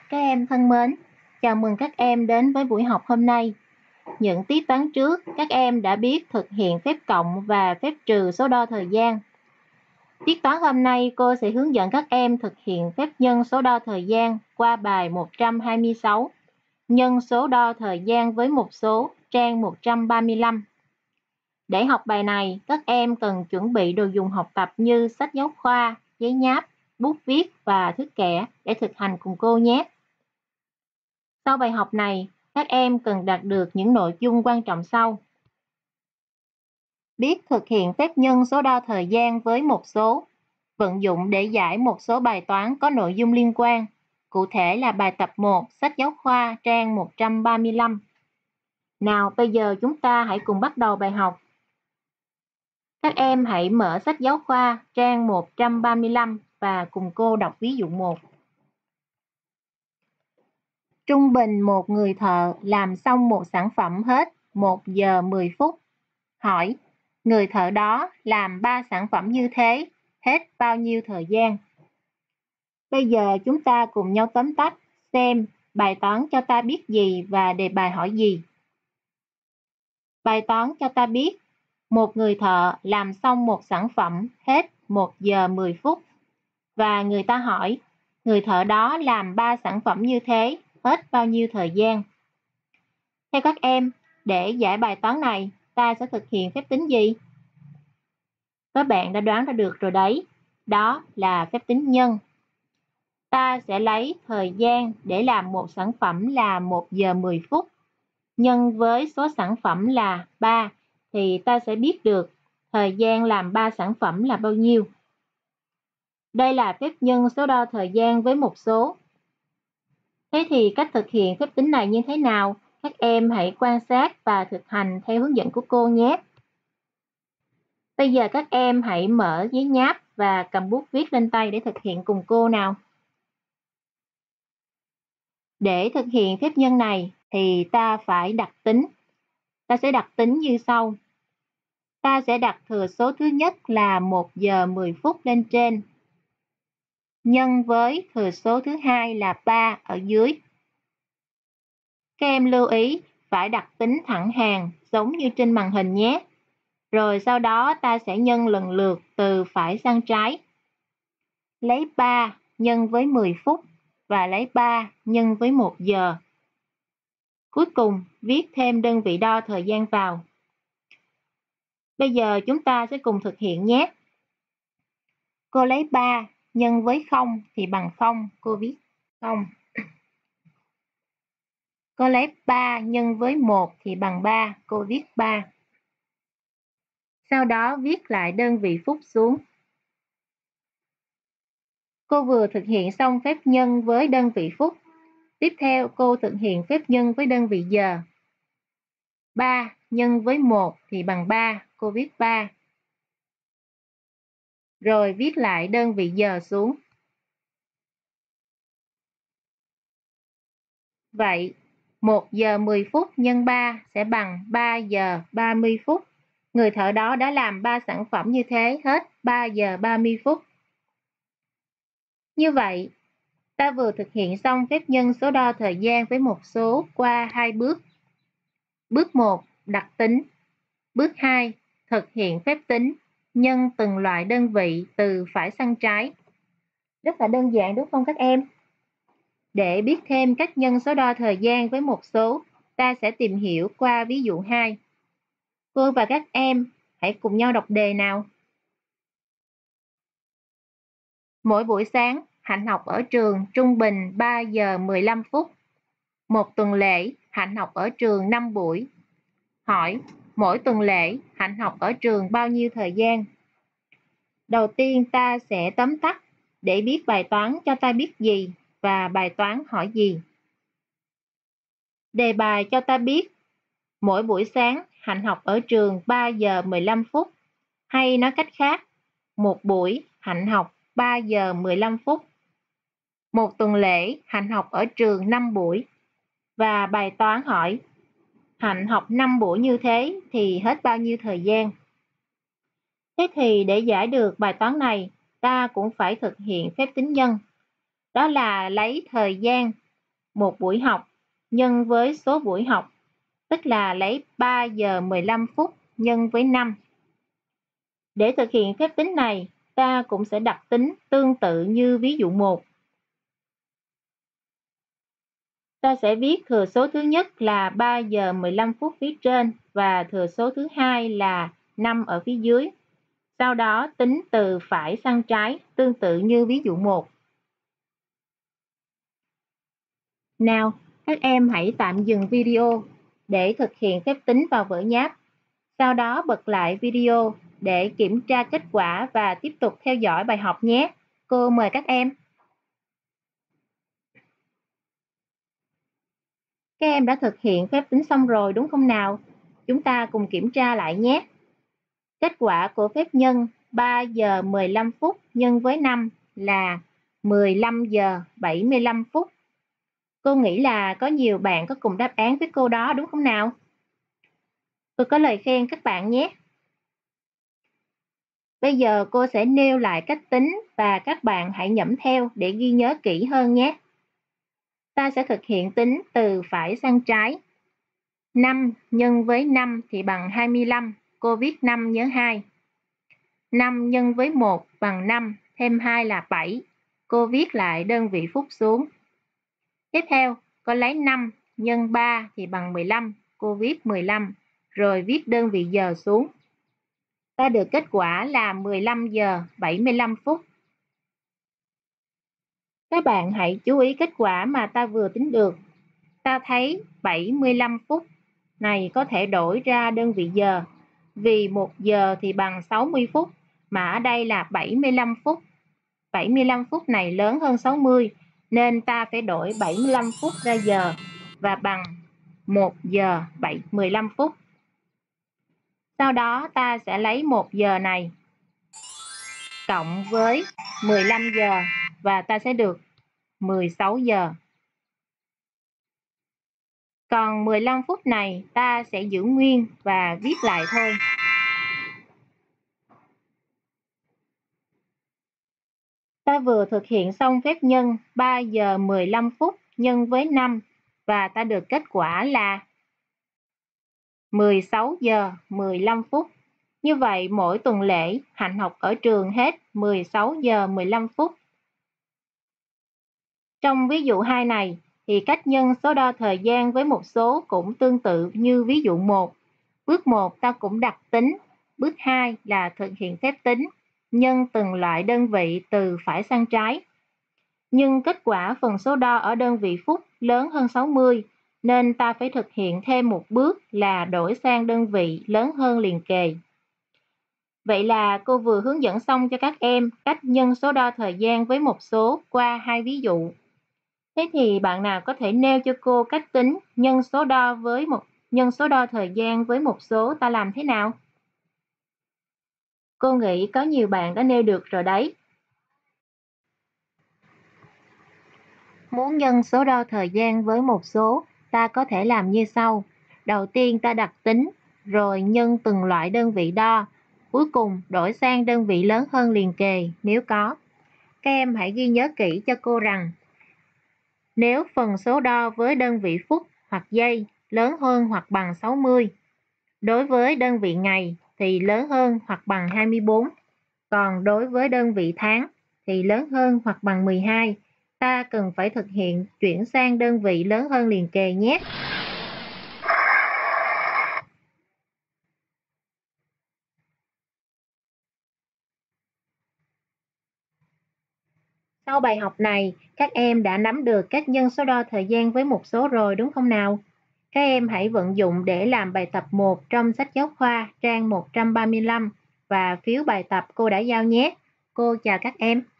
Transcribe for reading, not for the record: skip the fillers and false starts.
Các em thân mến, chào mừng các em đến với buổi học hôm nay. Những tiết toán trước, các em đã biết thực hiện phép cộng và phép trừ số đo thời gian. Tiết toán hôm nay cô sẽ hướng dẫn các em thực hiện phép nhân số đo thời gian qua bài 126, nhân số đo thời gian với một số, trang 135. Để học bài này, các em cần chuẩn bị đồ dùng học tập như sách giáo khoa, giấy nháp, bút viết và thước kẻ để thực hành cùng cô nhé. Sau bài học này, các em cần đạt được những nội dung quan trọng sau. Biết thực hiện phép nhân số đo thời gian với một số, vận dụng để giải một số bài toán có nội dung liên quan, cụ thể là bài tập 1, sách giáo khoa, trang 135. Nào, bây giờ chúng ta hãy cùng bắt đầu bài học. Các em hãy mở sách giáo khoa, trang 135 và cùng cô đọc ví dụ 1. Trung bình một người thợ làm xong một sản phẩm hết 1 giờ 10 phút. Hỏi, người thợ đó làm 3 sản phẩm như thế, hết bao nhiêu thời gian? Bây giờ chúng ta cùng nhau tóm tắt xem bài toán cho ta biết gì và đề bài hỏi gì. Bài toán cho ta biết một người thợ làm xong một sản phẩm hết 1 giờ 10 phút. Và người ta hỏi, người thợ đó làm 3 sản phẩm như thế, hết bao nhiêu thời gian? Theo các em, để giải bài toán này, ta sẽ thực hiện phép tính gì? Các bạn đã đoán ra được rồi đấy, đó là phép tính nhân. Ta sẽ lấy thời gian để làm một sản phẩm là 1 giờ 10 phút, nhân với số sản phẩm là 3, thì ta sẽ biết được thời gian làm 3 sản phẩm là bao nhiêu. Đây là phép nhân số đo thời gian với một số. Thế thì cách thực hiện phép tính này như thế nào? Các em hãy quan sát và thực hành theo hướng dẫn của cô nhé. Bây giờ các em hãy mở giấy nháp và cầm bút viết lên tay để thực hiện cùng cô nào. Để thực hiện phép nhân này thì ta phải đặt tính. Ta sẽ đặt tính như sau. Ta sẽ đặt thừa số thứ nhất là 1 giờ 10 phút lên trên, nhân với thừa số thứ hai là 3 ở dưới. Các em lưu ý phải đặt tính thẳng hàng giống như trên màn hình nhé. Rồi sau đó ta sẽ nhân lần lượt từ phải sang trái. Lấy 3 nhân với 10 phút và lấy 3 nhân với 1 giờ. Cuối cùng viết thêm đơn vị đo thời gian vào. Bây giờ chúng ta sẽ cùng thực hiện nhé. Cô lấy 3 nhân với 0 thì bằng 0, cô viết 0. Cô lấy 3 nhân với 1 thì bằng 3, cô viết 3. Sau đó viết lại đơn vị phút xuống. Cô vừa thực hiện xong phép nhân với đơn vị phút. Tiếp theo cô thực hiện phép nhân với đơn vị giờ. 3 nhân với 1 thì bằng 3, cô viết 3. Rồi viết lại đơn vị giờ xuống. Vậy, 1 giờ 10 phút nhân 3 sẽ bằng 3 giờ 30 phút. Người thợ đó đã làm 3 sản phẩm như thế hết 3 giờ 30 phút. Như vậy, ta vừa thực hiện xong phép nhân số đo thời gian với một số qua 2 bước. Bước 1, đặt tính. Bước 2, thực hiện phép tính, nhân từng loại đơn vị từ phải sang trái. Rất là đơn giản đúng không các em? Để biết thêm cách nhân số đo thời gian với một số, ta sẽ tìm hiểu qua ví dụ 2. Cô và các em hãy cùng nhau đọc đề nào. Mỗi buổi sáng, Hạnh học ở trường trung bình 3 giờ 15 phút. Một tuần lễ, Hạnh học ở trường 5 buổi. Hỏi, mỗi tuần lễ, Hạnh học ở trường bao nhiêu thời gian? Đầu tiên ta sẽ tóm tắt để biết bài toán cho ta biết gì và bài toán hỏi gì. Đề bài cho ta biết, mỗi buổi sáng Hạnh học ở trường 3 giờ 15 phút. Hay nói cách khác, một buổi Hạnh học 3 giờ 15 phút. Một tuần lễ Hạnh học ở trường 5 buổi. Và bài toán hỏi, Hạnh học 5 buổi như thế thì hết bao nhiêu thời gian? Thế thì để giải được bài toán này, ta cũng phải thực hiện phép tính nhân. Đó là lấy thời gian một buổi học nhân với số buổi học, tức là lấy 3 giờ 15 phút nhân với 5. Để thực hiện phép tính này, ta cũng sẽ đặt tính tương tự như ví dụ 1. Ta sẽ viết thừa số thứ nhất là 3 giờ 15 phút phía trên và thừa số thứ hai là 5 ở phía dưới. Sau đó tính từ phải sang trái tương tự như ví dụ 1. Nào, các em hãy tạm dừng video để thực hiện phép tính vào vở nháp. Sau đó bật lại video để kiểm tra kết quả và tiếp tục theo dõi bài học nhé. Cô mời các em. Các em đã thực hiện phép tính xong rồi đúng không nào? Chúng ta cùng kiểm tra lại nhé. Kết quả của phép nhân 3 giờ 15 phút nhân với 5 là 15 giờ 75 phút. Cô nghĩ là có nhiều bạn có cùng đáp án với cô đó đúng không nào? Cô có lời khen các bạn nhé. Bây giờ cô sẽ nêu lại cách tính và các bạn hãy nhẩm theo để ghi nhớ kỹ hơn nhé. Ta sẽ thực hiện tính từ phải sang trái. 5 nhân với 5 thì bằng 25, cô viết 5 nhớ 2. 5 nhân với 1 bằng 5, thêm 2 là 7, cô viết lại đơn vị phút xuống. Tiếp theo, cô lấy 5 nhân 3 thì bằng 15, cô viết 15, rồi viết đơn vị giờ xuống. Ta được kết quả là 15 giờ 75 phút. Các bạn hãy chú ý kết quả mà ta vừa tính được. Ta thấy 75 phút này có thể đổi ra đơn vị giờ, vì 1 giờ thì bằng 60 phút, mà ở đây là 75 phút. 75 phút này lớn hơn 60, nên ta phải đổi 75 phút ra giờ và bằng 1 giờ 15 phút. Sau đó ta sẽ lấy 1 giờ này cộng với 15 giờ và ta sẽ được 16 giờ. Còn 15 phút này ta sẽ giữ nguyên và viết lại thôi. Ta vừa thực hiện xong phép nhân 3 giờ 15 phút nhân với 5 và ta được kết quả là 16 giờ 15 phút. Như vậy mỗi tuần lễ Hạnh học ở trường hết 16 giờ 15 phút. Trong ví dụ 2 này thì cách nhân số đo thời gian với một số cũng tương tự như ví dụ 1. Bước 1 ta cũng đặt tính, bước 2 là thực hiện phép tính, nhân từng loại đơn vị từ phải sang trái. Nhưng kết quả phần số đo ở đơn vị phút lớn hơn 60, nên ta phải thực hiện thêm một bước là đổi sang đơn vị lớn hơn liền kề. Vậy là cô vừa hướng dẫn xong cho các em cách nhân số đo thời gian với một số qua 2 ví dụ. Thế thì bạn nào có thể nêu cho cô cách tính nhân số đo thời gian với một số ta làm thế nào? Cô nghĩ có nhiều bạn đã nêu được rồi đấy. Muốn nhân số đo thời gian với một số, ta có thể làm như sau. Đầu tiên ta đặt tính, rồi nhân từng loại đơn vị đo. Cuối cùng đổi sang đơn vị lớn hơn liền kề nếu có. Các em hãy ghi nhớ kỹ cho cô rằng, nếu phần số đo với đơn vị phút hoặc giây lớn hơn hoặc bằng 60, đối với đơn vị ngày thì lớn hơn hoặc bằng 24, còn đối với đơn vị tháng thì lớn hơn hoặc bằng 12, ta cần phải thực hiện chuyển sang đơn vị lớn hơn liền kề nhé. Sau bài học này, các em đã nắm được cách nhân số đo thời gian với một số rồi đúng không nào? Các em hãy vận dụng để làm bài tập 1 trong sách giáo khoa trang 135 và phiếu bài tập cô đã giao nhé. Cô chào các em.